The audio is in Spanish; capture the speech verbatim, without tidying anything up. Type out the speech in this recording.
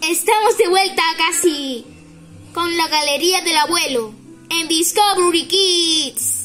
Estamos de vuelta casi con la galería del abuelo en Discovery Kids.